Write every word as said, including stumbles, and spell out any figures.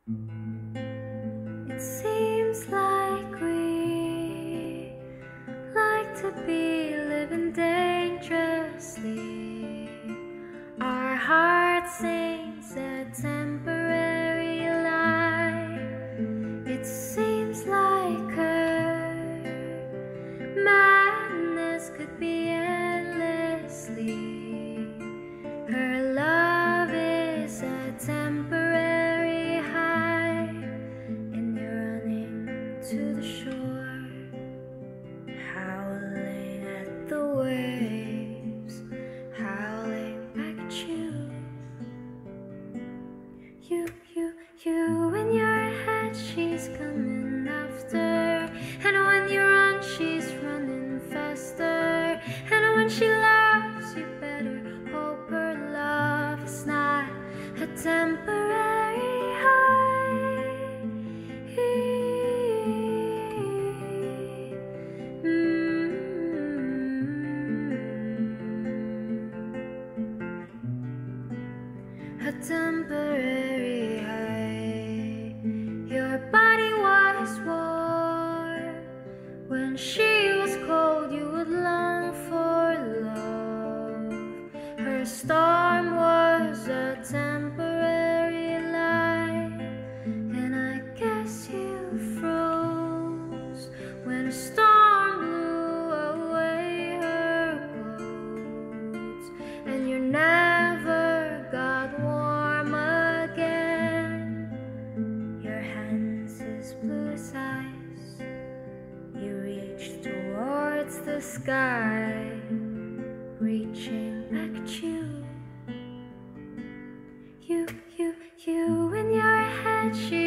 It seems like we like to be living dangerously. Our heart sings a temporary lie. It seems like her madness could be endlessly. Her love is a temporary high, and you're running to the shore, howling at the waves, howling back at you. You, you, you, in your head she's coming after, and when you run she's running faster, and when she loves you better hope her love is not a temporary high. A temporary high. Your body was warm when she was cold. You would long for love. Her storm was a temporary light, and I guess you froze when a storm blew away her clothes, and you never got warm again. Your hands as blue as ice, you reached towards the sky, reaching back at you. You, you, you, in your head she